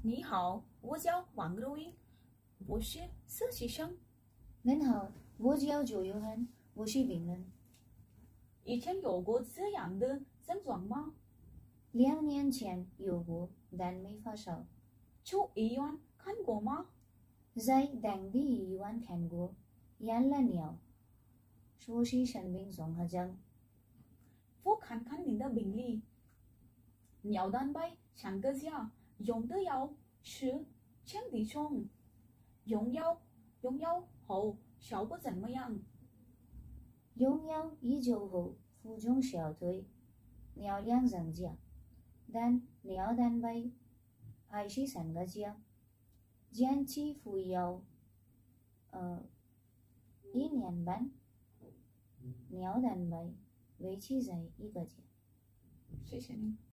你好，我叫王若英，我是实习生。 您好，我叫周约翰，我是病人。 以前有过这样的症状吗？ 2年前有过，但没发烧。 去医院看过吗？ 在当地医院看过，验了尿，说是生病综合症。 我看看您的病历，尿蛋白3个加，用的药是降体重，用药后效果怎么样？ 用药1周后负重消退，尿量增加，但尿蛋白还是3个加。坚持服药1年半，尿蛋白维持在1个加。 谢谢您。